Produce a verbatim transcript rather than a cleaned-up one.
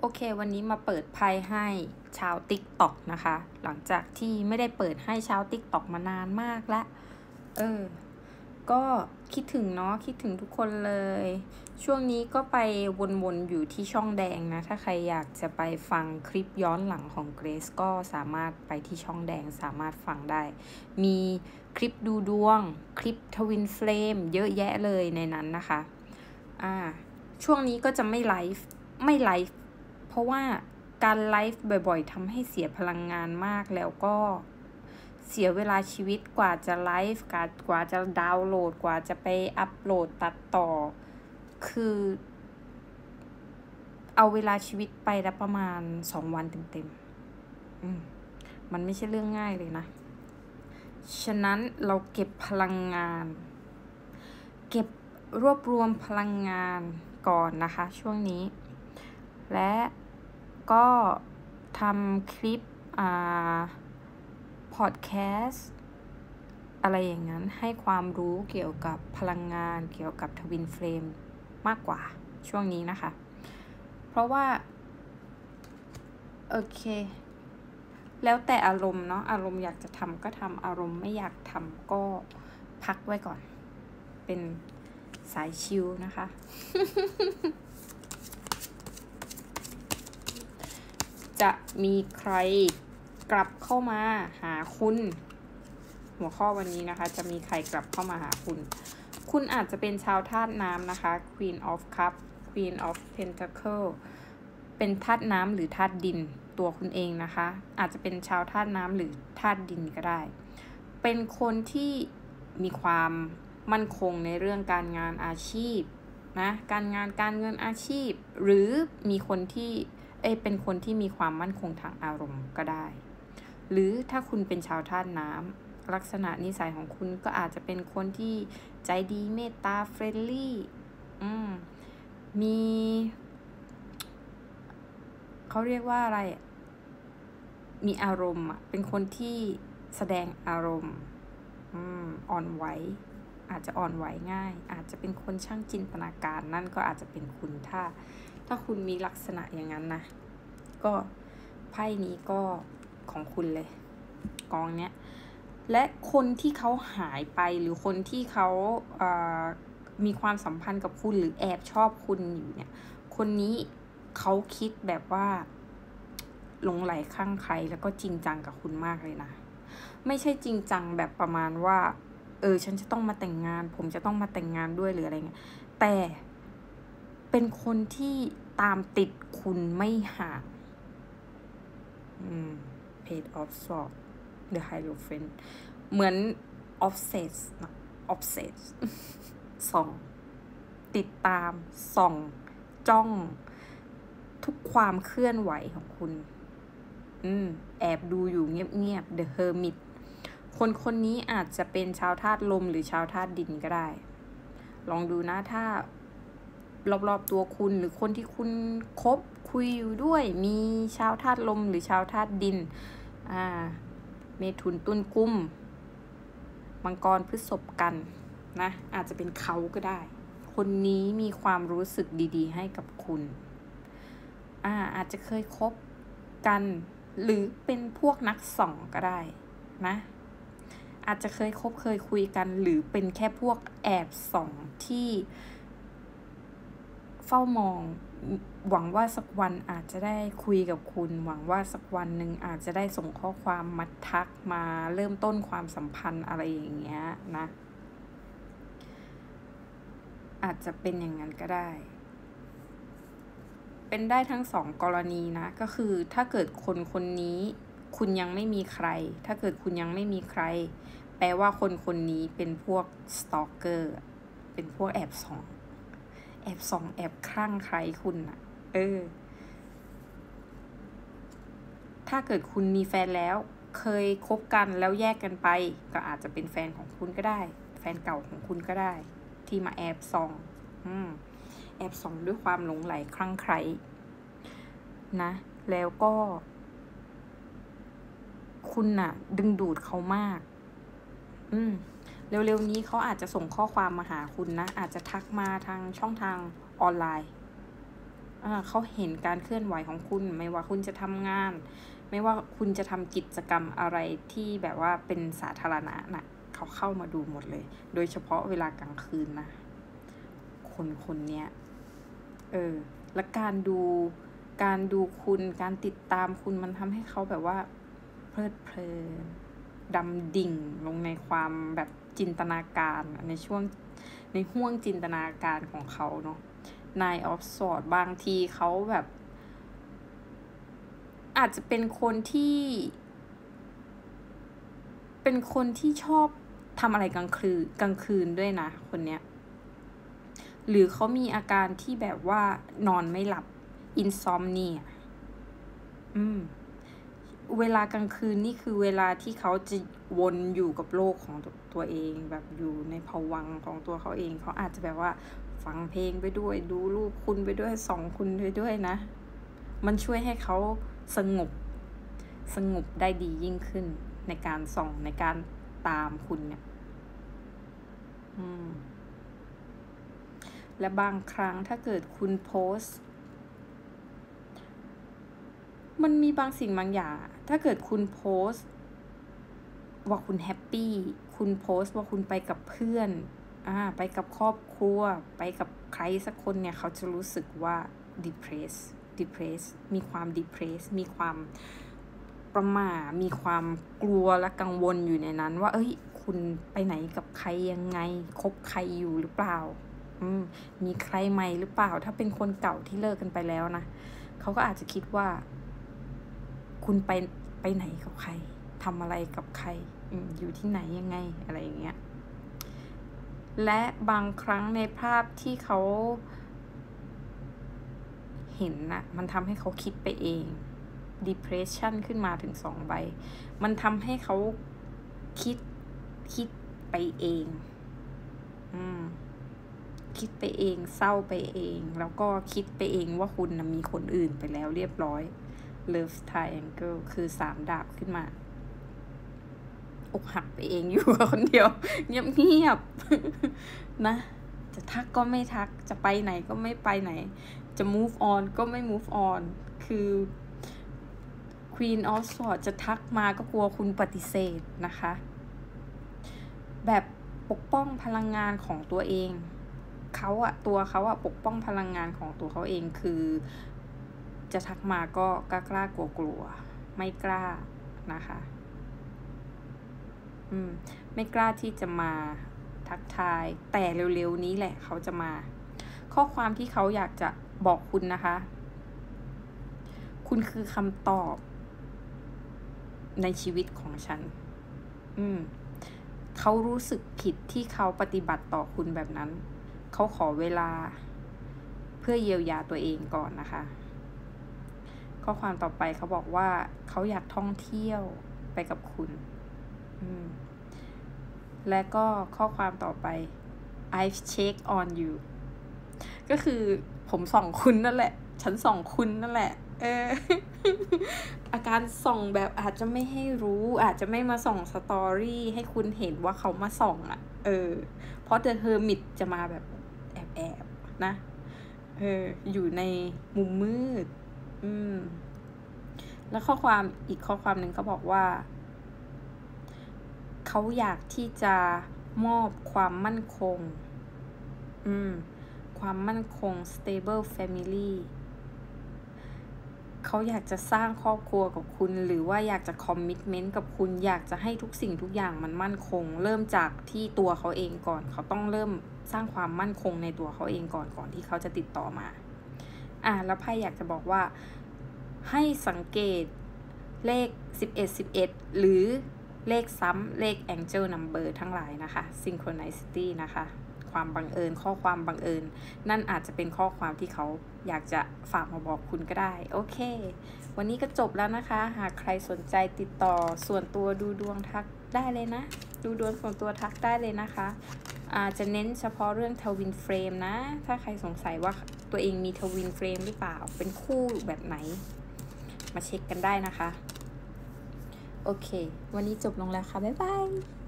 โอเควันนี้มาเปิดไพ่ให้ชาว TikTok นะคะหลังจากที่ไม่ได้เปิดให้ชาว TikTok มานานมากแล้วเออก็คิดถึงเนาะคิดถึงทุกคนเลยช่วงนี้ก็ไปวนๆอยู่ที่ช่องแดงนะถ้าใครอยากจะไปฟังคลิปย้อนหลังของเกรซก็สามารถไปที่ช่องแดงสามารถฟังได้มีคลิปดูดวงคลิปทวินเฟลมเยอะแยะเลยในนั้นนะคะอ่าช่วงนี้ก็จะไม่ไลฟ์ไม่ไลฟ์เพราะว่าการไลฟ์บ่อยๆทำให้เสียพลังงานมากแล้วก็เสียเวลาชีวิตกว่าจะไลฟ์กว่าจะดาวน์โหลดกว่าจะไปอัปโหลดตัดต่อคือเอาเวลาชีวิตไปแล้วประมาณสองวันเต็มๆอืมมันไม่ใช่เรื่องง่ายเลยนะฉะนั้นเราเก็บพลังงานเก็บรวบรวมพลังงานก่อนนะคะช่วงนี้และก็ทำคลิปอ่าพอดแคสต์อะไรอย่างนั้นให้ความรู้เกี่ยวกับพลังงานเกี่ยวกับทวินเฟลมมากกว่าช่วงนี้นะคะเพราะว่าโอเคแล้วแต่อารมณ์เนาะอารมณ์อยากจะทำก็ทำอารมณ์ไม่อยากทำก็พักไว้ก่อนเป็นสายชิลนะคะ จะมีใครกลับเข้ามาหาคุณหัวข้อวันนี้นะคะจะมีใครกลับเข้ามาหาคุณคุณอาจจะเป็นชาวธาตุน้ำนะคะ Queen of Cup Queen of Pentacle เป็นธาตุน้ำหรือธาตุดินตัวคุณเองนะคะอาจจะเป็นชาวธาตุน้ำหรือธาตุดินก็ได้เป็นคนที่มีความมั่นคงในเรื่องการงานอาชีพนะการงานการเงินอาชีพหรือมีคนที่เอ้เป็นคนที่มีความมั่นคงทางอารมณ์ก็ได้หรือถ้าคุณเป็นชาวธาตุน้ำลักษณะนิสัยของคุณก็อาจจะเป็นคนที่ใจดีเมตตาเฟรนลี่อืมมีเขาเรียกว่าอะไรมีอารมณ์อ่ะเป็นคนที่แสดงอารมณ์อืมอ่อนไหวอาจจะอ่อนไหวง่ายอาจจะเป็นคนช่างจินตนาการนั่นก็อาจจะเป็นคุณถ้าถ้าคุณมีลักษณะอย่างนั้นนะก็ไพ่นี้ก็ของคุณเลยกองเนี้ยและคนที่เขาหายไปหรือคนที่เขาเอ่อมีความสัมพันธ์กับคุณหรือแอบชอบคุณอยู่เนี่ยคนนี้เขาคิดแบบว่าหลงไหลคลั่งไคล้แล้วก็จริงจังกับคุณมากเลยนะไม่ใช่จริงจังแบบประมาณว่าเออฉันจะต้องมาแต่งงานผมจะต้องมาแต่งงานด้วยหรืออะไรเงี้ยแต่เป็นคนที่ตามติดคุณไม่ห่างอืม Page of Swords The Hierophant เหมือน obsess นะ obsess ส่องติดตามส่องจ้องทุกความเคลื่อนไหวของคุณอืมแอบดูอยู่เงียบๆ The Hermit คนคนนี้อาจจะเป็นชาวธาตุลมหรือชาวธาตุดินก็ได้ลองดูนะถ้ารอบๆตัวคุณหรือคนที่คุณคบคุยอยู่ด้วยมีชาวธาตุลมหรือชาวธาตุดินอ่าเมถุนตุลกุมมังกรพฤษภกันนะอาจจะเป็นเขาก็ได้คนนี้มีความรู้สึกดีๆให้กับคุณอ่าอาจจะเคยคบกันหรือเป็นพวกนักส่องก็ได้นะอาจจะเคยคบเคยคุยกันหรือเป็นแค่พวกแอบส่องที่เฝ้ามองหวังว่าสักวันอาจจะได้คุยกับคุณหวังว่าสักวันหนึ่งอาจจะได้ส่งข้อความมาทักมาเริ่มต้นความสัมพันธ์อะไรอย่างเงี้ยนะอาจจะเป็นอย่างนั้นก็ได้เป็นได้ทั้งสองกรณีนะก็คือถ้าเกิดคนคนนี้คุณยังไม่มีใครถ้าเกิดคุณยังไม่มีใครแปลว่าคนคนนี้เป็นพวกสตอกเกอร์เป็นพวกแอบส่องแอบส่องแอบคลั่งใครคุณน่ะเออถ้าเกิดคุณมีแฟนแล้วเคยคบกันแล้วแยกกันไปก็อาจจะเป็นแฟนของคุณก็ได้แฟนเก่าของคุณก็ได้ที่มาแอบส่องอืมแอบส่องด้วยความหลงไหลคลั่งไคล้นะแล้วก็คุณน่ะดึงดูดเขามากอืมเร็วๆนี้เขาอาจจะส่งข้อความมาหาคุณนะอาจจะทักมาทางช่องทางออนไลน์อ่าเขาเห็นการเคลื่อนไหวของคุณไม่ว่าคุณจะทำงานไม่ว่าคุณจะทำกิจกรรมอะไรที่แบบว่าเป็นสาธารณะน่ะเขาเข้ามาดูหมดเลยโดยเฉพาะเวลากลางคืนนะคนคนเนี้ยเออและการดูการดูคุณการติดตามคุณมันทำให้เขาแบบว่าเพลิดเพลินดำดิ่งลงในความแบบจินตนาการในช่วงในห่วงจินตนาการของเขาเนาะ Nine of Swords บางทีเขาแบบอาจจะเป็นคนที่เป็นคนที่ชอบทำอะไรกลางคืนกลางคืนด้วยนะคนเนี้ยหรือเขามีอาการที่แบบว่านอนไม่หลับ insomnia อืมเวลากลางคืนนี่คือเวลาที่เขาจะวนอยู่กับโลกของตัวเองแบบอยู่ในภวังค์ของตัวเขาเองเขาอาจจะแบบว่าฟังเพลงไปด้วยดูรูปคุณไปด้วยส่องคุณไปด้วยนะมันช่วยให้เขาสงบสงบได้ดียิ่งขึ้นในการส่องในการตามคุณเนี่ยอืมและบางครั้งถ้าเกิดคุณโพสต์มันมีบางสิ่งบางอย่างถ้าเกิดคุณโพสต์ว่าคุณแฮปปี้คุณโพสต์ว่าคุณไปกับเพื่อนอ่าไปกับครอบครัวไปกับใครสักคนเนี่ยเขาจะรู้สึกว่า depress depress มีความ depress มีความประหม่ามีความกลัวและกังวลอยู่ในนั้นว่าเอ้ยคุณไปไหนกับใครยังไงคบใครอยู่หรือเปล่าอืมมีใครใหม่หรือเปล่าถ้าเป็นคนเก่าที่เลิกกันไปแล้วนะเขาก็อาจจะคิดว่าคุณไปไปไหนกับใครทำอะไรกับใคร อ, อยู่ที่ไหนยังไงอะไรอย่างเงี้ยและบางครั้งในภาพที่เขาเห็นน่ะมันทำให้เขาคิดไปเอง depression ขึ้นมาถึงสองใบมันทำให้เขาคิดคิดไปเองอืมคิดไปเองเศร้าไปเองแล้วก็คิดไปเองว่าคุณนะมีคนอื่นไปแล้วเรียบร้อย Love Triangle คือสามดาบขึ้นมาอกหักไปเองอยู่คนเดียวเงียบๆนะจะทักก็ไม่ทักจะไปไหนก็ไม่ไปไหนจะ move on ก็ไม่ move on คือ Queen of Swords จะทักมาก็กลัวคุณปฏิเสธนะคะแบบปกป้องพลังงานของตัวเองเขาอะตัวเขาอะปกป้องพลังงานของตัวเขาเองคือจะทักมาก็กล้ากล้ากลัวกลัวไม่กล้านะคะอืมไม่กล้าที่จะมาทักทายแต่เร็วๆนี้แหละเขาจะมาข้อความที่เขาอยากจะบอกคุณนะคะคุณคือคำตอบในชีวิตของฉันอืมเขารู้สึกผิดที่เขาปฏิบัติต่อคุณแบบนั้นเขาขอเวลาเพื่อเยียวยาตัวเองก่อนนะคะข้อความต่อไปเขาบอกว่าเขาอยากท่องเที่ยวไปกับคุณอืมและก็ข้อความต่อไป I've checked on you ก็คือผมส่องคุณนั่นแหละฉันส่องคุณนั่นแหละเออ อาการส่องแบบอาจจะไม่ให้รู้อาจจะไม่มาส่องสตอรี่ให้คุณเห็นว่าเขามาส่องอ่ะเออเพราะ The Hermit จะมาแบบแอบแอบนะเอออยู่ในมุมมืดอืมแล้วข้อความอีกข้อความหนึ่งเขาบอกว่าเขาอยากที่จะมอบความมั่นคงอืมความมั่นคง stable family เขาอยากจะสร้างครอบครัวกับคุณหรือว่าอยากจะคอมมิตเมนต์กับคุณอยากจะให้ทุกสิ่งทุกอย่างมันมั่นคงเริ่มจากที่ตัวเขาเองก่อนเขาต้องเริ่มสร้างความมั่นคงในตัวเขาเองก่อนก่อนที่เขาจะติดต่อมาอ่ะแล้วไพ่อยากจะบอกว่าให้สังเกตเลขสิบเอ็ด สิบเอ็ดหรือเลขซ้ำเลข Angel Number ทั้งหลายนะคะ Synchronicity นะคะความบังเอิญข้อความบังเอิญนั่นอาจจะเป็นข้อความที่เขาอยากจะฝากมาบอกคุณก็ได้โอเควันนี้ก็จบแล้วนะคะหากใครสนใจติดต่อส่วนตัวดูดวงทักได้เลยนะดูดวงส่วนตัวทักได้เลยนะคะอาจจะเน้นเฉพาะเรื่องทวินเฟรมนะถ้าใครสงสัยว่าตัวเองมีทวินเฟรมหรือเปล่าเป็นคู่แบบไหนมาเช็คกันได้นะคะโอเควันนี้จบลงแล้วค่ะบ๊ายบาย